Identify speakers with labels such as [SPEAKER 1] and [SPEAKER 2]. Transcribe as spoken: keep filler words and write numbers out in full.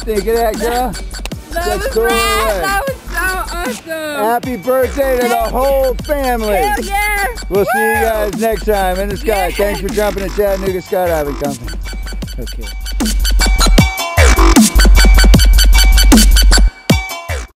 [SPEAKER 1] think of that, girl?
[SPEAKER 2] That
[SPEAKER 1] That's
[SPEAKER 2] was
[SPEAKER 1] cool.
[SPEAKER 2] rad. That was so awesome.
[SPEAKER 1] Happy birthday to the whole family.
[SPEAKER 2] Hell yeah.
[SPEAKER 1] We'll
[SPEAKER 2] Woo.
[SPEAKER 1] see you guys next time in the sky.
[SPEAKER 2] Yeah.
[SPEAKER 1] Thanks for jumping at Chattanooga Skydiving Company. Okay.